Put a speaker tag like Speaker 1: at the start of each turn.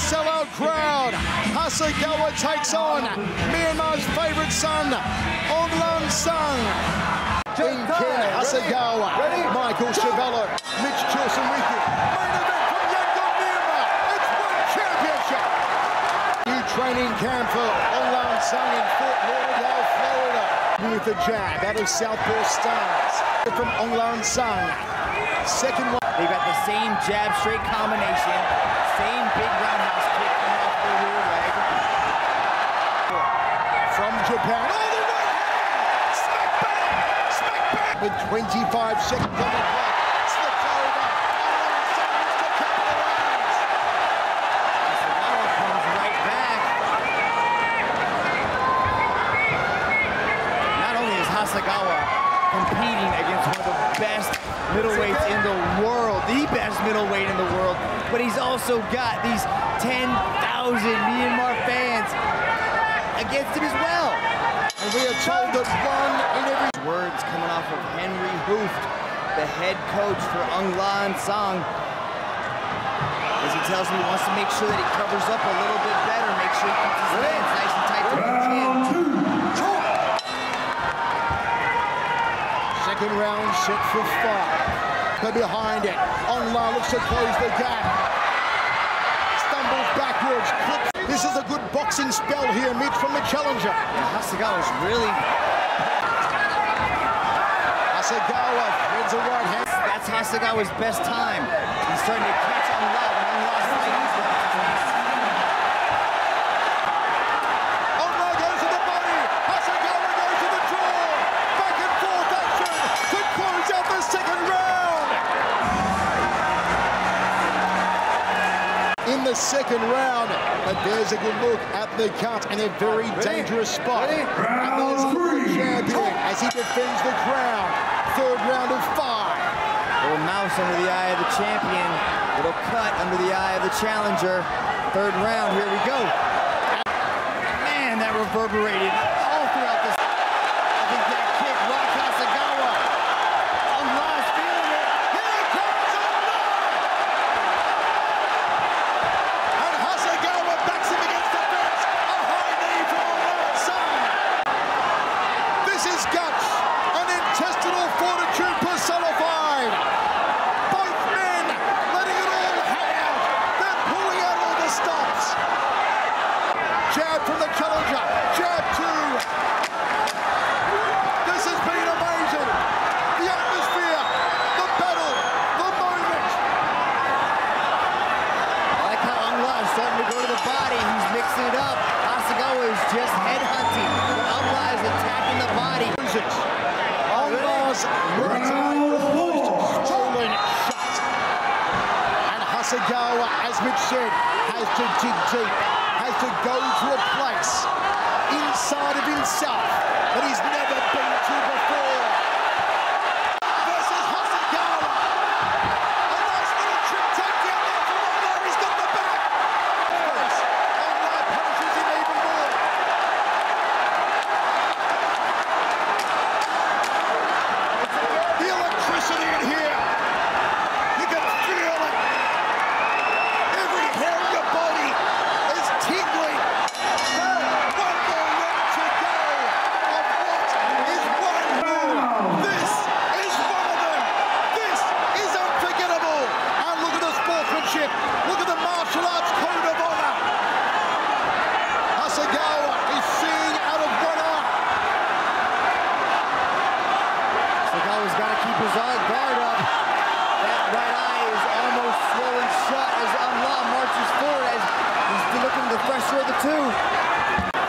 Speaker 1: sellout crowd. Hasegawa takes on Myanmar's favourite son, Aung Lan Sang. In Ken Hasegawa, Michael Chiavello, Mitch Chilson with you. Main event from Yangon, Myanmar. It's World Championship. New training camp for Aung Lan Sang in Fort Lauderdale, Florida. With the jab out of Southpaw Stars. From Aung Lan Sang. Second one.
Speaker 2: They've got the same jab straight combination, same big roundhouse kick coming off the rear leg.
Speaker 1: From Japan. Oh, the right hand! Smack back! Smack back! With 25 seconds on the clock. Slips over. Aung Lan Sang wants to capitalize.
Speaker 2: Hasegawa comes right back. Not only is Hasegawa competing against one of the best middleweights in the world, the best middleweight in the world, but he's also got these 10,000 Myanmar fans against him as well.
Speaker 1: And we are told that one in every...
Speaker 2: Words coming off of Henry Hooft, the head coach for Aung Lan Sang, as he tells me he wants to make sure that he covers up a little bit better, make sure he keeps his hands nice and tight to the chin.
Speaker 1: Second round set for 5. They're behind it. Aung Lan looks to close the gap. Stumbles backwards. Clips. This is a good boxing spell here, Mitch, from the challenger.
Speaker 2: Hasegawa's really...
Speaker 1: Hasegawa heads a right hand.
Speaker 2: That's Hasegawa's best time. He's starting to catch Aung Lan. Aung Lan's fighting.
Speaker 1: Aung Lan goes to the body. Hasegawa goes to the jaw. Back and forth action to close out the second round. In the second round, but there's a good look at the cut in a very dangerous spot. And there's the champion as he defends the crown. Third round of 5.
Speaker 2: Little mouse under the eye of the champion. Little cut under the eye of the challenger. Third round, here we go. Man, that reverberated all throughout this. I think that kick rocked Hasegawa. Aung Lan's feeling it.
Speaker 1: Here comes Aung Lan! And Hasegawa backs him against the fence. A high knee from Aung Lan Sang. This is guts, an intestinal fortitude personified. Both men letting it all hang out. They're pulling out all the stops. Jab from the challenger. Jab 2. This has been amazing. The atmosphere, the battle, the moment.
Speaker 2: I like how Aung Lan's starting to go to the body. He's mixing it up. Hasegawa is just headhunting. Aung Lan is attacking the body.
Speaker 1: Aung Lan's right eye almost stolen shut. And Hasegawa, as Mitch said, has to dig deep, has to go to a place inside of himself that he's never been to before. Versus Hasegawa. A nice little trick takedown there from Aung Lan. He's got the back. Aung Lan punishes him even more. The electricity in here. You can feel it. Every hair in your body is tingling. One more round to go of what is one more. This is one of them. This is unforgettable. And look at the sportsmanship. Look at the martial arts code of honor. Hasegawa is seeing out of one eye.
Speaker 2: Hasegawa's got to keep his guard up. That right eye is almost swollen shut as Aung Lan marches forward as he's looking at the fresher of the two.